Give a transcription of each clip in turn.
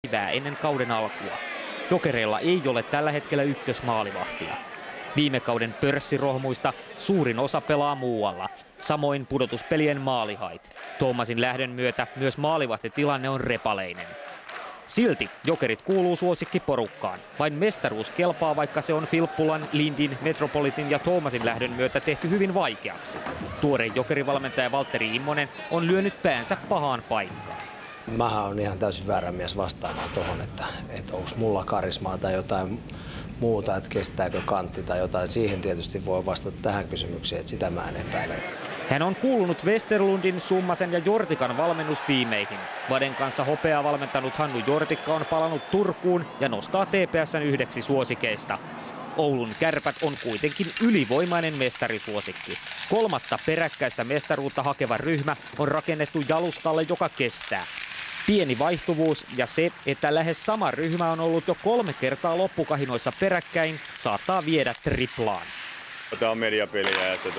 päivää ennen kauden alkua. Jokereilla ei ole tällä hetkellä ykkösmaalivahtia. Viime kauden pörssirohmuista suurin osa pelaa muualla. Samoin pudotuspelien maalihait. Thomasin lähdön myötä myös maalivahtitilanne on repaleinen. Silti Jokerit kuuluu suosikkiporukkaan. Vain mestaruus kelpaa, vaikka se on Filppulan, Lindin, Metropolitin ja Thomasin lähdön myötä tehty hyvin vaikeaksi. Tuore Jokerivalmentaja Valtteri Immonen on lyönyt päänsä pahaan paikkaan. Mähän on ihan täysin väärä mies vastaamaan tuohon, että onko mulla karismaa tai jotain muuta, että kestääkö kantti tai jotain. Siihen tietysti voi vastata tähän kysymykseen, että sitä mä en epäile. Hän on kuulunut Westerlundin, Summasen ja Jortikan valmennustiimeihin. Vaden kanssa hopeaa valmentanut Hannu Jortikka on palannut Turkuun ja nostaa TPS:n yhdeksi suosikeista. Oulun Kärpät on kuitenkin ylivoimainen mestarisuosikki. 3. peräkkäistä mestaruutta hakeva ryhmä on rakennettu jalustalle, joka kestää. Pieni vaihtuvuus ja se, että lähes sama ryhmä on ollut jo 3 kertaa loppukahinoissa peräkkäin, saattaa viedä triplaan. Tämä on mediapeliä, että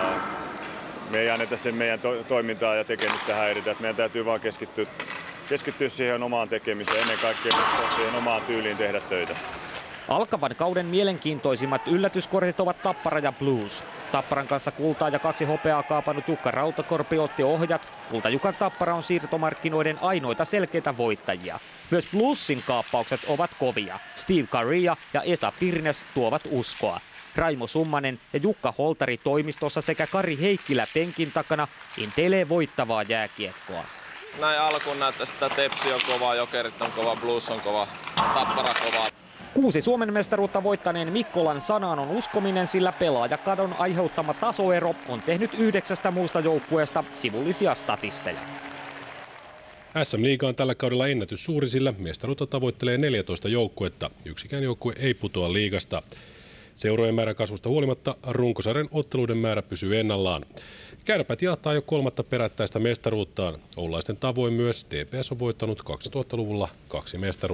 me ei anneta sen meidän toimintaa ja tekemistä häiritä. Että meidän täytyy vaan keskittyä siihen omaan tekemiseen, ennen kaikkea uskoa siihen omaan tyyliin tehdä töitä. Alkavan kauden mielenkiintoisimmat yllätyskortit ovat Tappara ja Blues. Tapparan kanssa kultaa ja 2 hopeaa kaapannut Jukka Rautakorpi otti ohjat. Kultajukan Tappara on siirtomarkkinoiden ainoita selkeitä voittajia. Myös Bluesin kaappaukset ovat kovia. Steve Kariya ja Esa Pirnes tuovat uskoa. Raimo Summanen ja Jukka Holtari toimistossa sekä Kari Heikkilä penkin takana inteilee voittavaa jääkiekkoa. Näin alkuun näyttää, että Tepsi on kova, Jokerit on kova, Blues on kova, Tappara kova. 6 Suomen mestaruutta voittaneen Mikkolan sanaan on uskominen, sillä pelaajakadon aiheuttama tasoero on tehnyt 9 muusta joukkueesta sivullisia statisteja. SM-liiga on tällä kaudella ennätys suuri, sillä mestaruutta tavoittelee 14 joukkuetta. Yksikään joukkue ei putoa liigasta. Seurojen määrän kasvusta huolimatta runkosarjan otteluiden määrä pysyy ennallaan. Kärpät jahtaa jo 3. perättäistä mestaruuttaan. Oulaisten tavoin myös TPS on voittanut 2000-luvulla 2 mestaruutta.